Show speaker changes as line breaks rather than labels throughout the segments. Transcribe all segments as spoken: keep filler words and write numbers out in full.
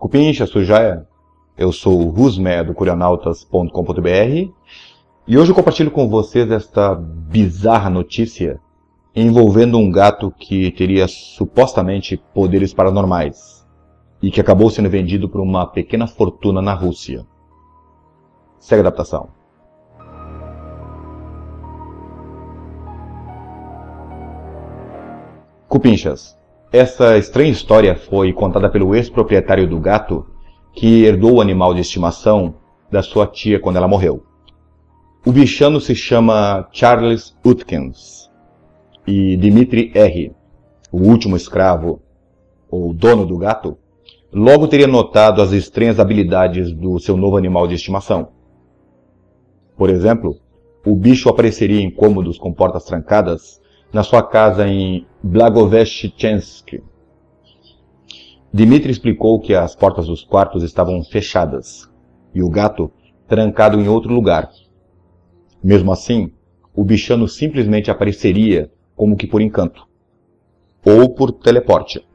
Cupincha, Sujaia, eu sou o Rusmé do curionautas ponto com ponto br e hoje eu compartilho com vocês esta bizarra notícia envolvendo um gato que teria supostamente poderes paranormais e que acabou sendo vendido por uma pequena fortuna na Rússia. Segue a adaptação. Cupinchas, essa estranha história foi contada pelo ex-proprietário do gato que herdou o animal de estimação da sua tia quando ela morreu. O bichano se chama Charles Utkins e Dmitry R., o último escravo, ou dono do gato, logo teria notado as estranhas habilidades do seu novo animal de estimação. Por exemplo, o bicho apareceria em cômodos com portas trancadas na sua casa em Blagoveshchensk. Dmitry explicou que as portas dos quartos estavam fechadas e o gato trancado em outro lugar. Mesmo assim, o bichano simplesmente apareceria como que por encanto, ou por teleporte.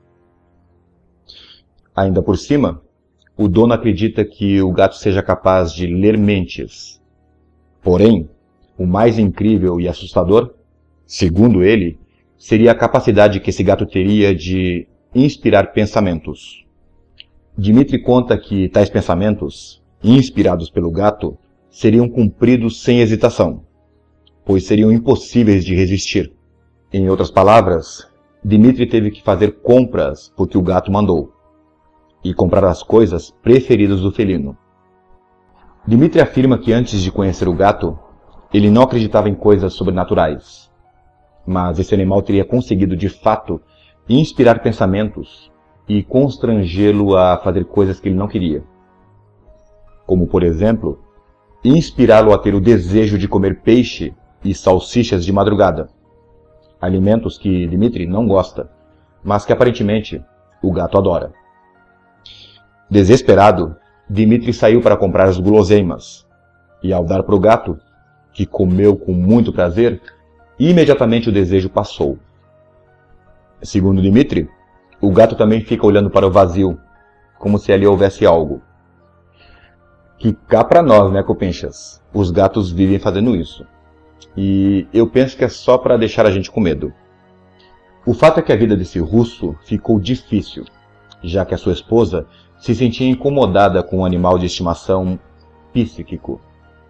Ainda por cima, o dono acredita que o gato seja capaz de ler mentes. Porém, o mais incrível e assustador, segundo ele, seria a capacidade que esse gato teria de inspirar pensamentos. Dmitry conta que tais pensamentos, inspirados pelo gato, seriam cumpridos sem hesitação, pois seriam impossíveis de resistir. Em outras palavras, Dmitry teve que fazer compras porque o gato mandou, e comprar as coisas preferidas do felino. Dmitry afirma que antes de conhecer o gato, ele não acreditava em coisas sobrenaturais, mas esse animal teria conseguido de fato inspirar pensamentos e constrangê-lo a fazer coisas que ele não queria. Como, por exemplo, inspirá-lo a ter o desejo de comer peixe e salsichas de madrugada, alimentos que Dmitry não gosta, mas que aparentemente o gato adora. Desesperado, Dmitry saiu para comprar as guloseimas, e ao dar para o gato, que comeu com muito prazer, imediatamente o desejo passou. Segundo Dmitry, o gato também fica olhando para o vazio, como se ali houvesse algo. Que cá pra nós, né, Cupinchas? Os gatos vivem fazendo isso. E eu penso que é só para deixar a gente com medo. O fato é que a vida desse russo ficou difícil, já que a sua esposa se sentia incomodada com o animal de estimação psíquico.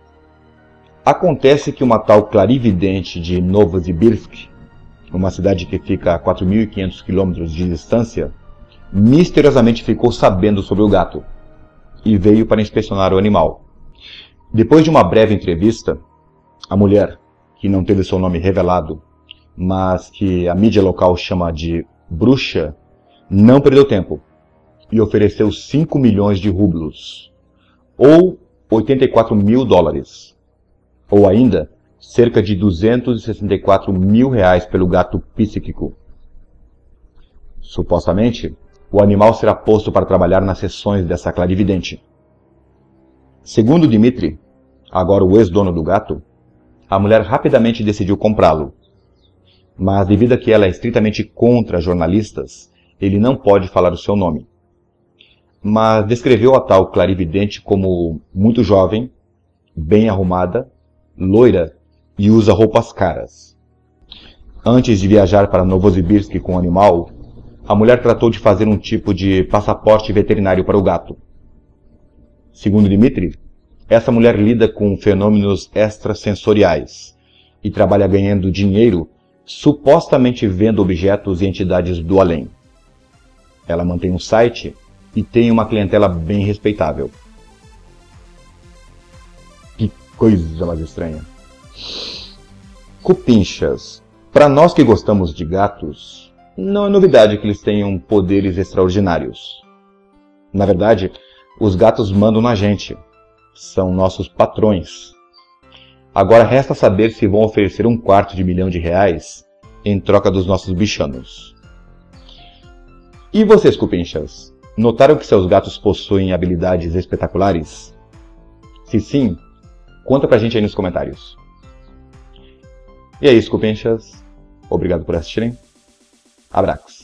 Acontece que uma tal clarividente de Novosibirsk, uma cidade que fica a quatro mil e quinhentos quilômetros de distância, misteriosamente ficou sabendo sobre o gato e veio para inspecionar o animal. Depois de uma breve entrevista, a mulher, que não teve seu nome revelado, mas que a mídia local chama de bruxa, não perdeu tempo e ofereceu cinco milhões de rublos, ou oitenta e quatro mil dólares, ou ainda cerca de duzentos e sessenta e quatro mil reais pelo gato psíquico. Supostamente, o animal será posto para trabalhar nas sessões dessa clarividente. Segundo Dmitry, agora o ex-dono do gato, a mulher rapidamente decidiu comprá-lo. Mas devido a que ela é estritamente contra jornalistas, ele não pode falar o seu nome. Mas descreveu a tal clarividente como muito jovem, bem arrumada, loira e usa roupas caras. Antes de viajar para Novosibirsk com o animal, a mulher tratou de fazer um tipo de passaporte veterinário para o gato. Segundo Dmitry, essa mulher lida com fenômenos extrasensoriais e trabalha ganhando dinheiro supostamente vendo objetos e entidades do além. Ela mantém um site e tem uma clientela bem respeitável. Que coisa mais estranha. Cupinchas, para nós que gostamos de gatos, não é novidade que eles tenham poderes extraordinários. Na verdade, os gatos mandam na gente. São nossos patrões. Agora resta saber se vão oferecer um quarto de milhão de reais em troca dos nossos bichanos. E vocês, Cupinchas, notaram que seus gatos possuem habilidades espetaculares? Se sim, conta pra gente aí nos comentários. E é isso, Cupinchas. Obrigado por assistirem. Abraços.